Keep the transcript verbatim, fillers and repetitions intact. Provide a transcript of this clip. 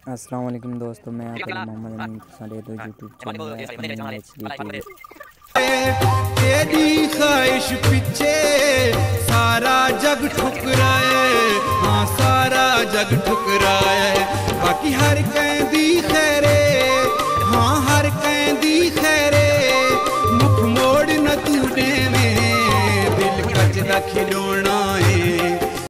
अस्सलाम वालेकुम दोस्तों, मैं आपका मोहम्मद अमीन साढ़े दो यूट्यूब चैनल तेरी ख्वाहिश पीछे सारा जग ठुकराए, हाँ सारा जग ठुकराए। बाकी हर कहंदी खैरे, हाँ हर कहंदी खैरे, मुख मोड़ न तू देवे, दिल कच दा खिलौना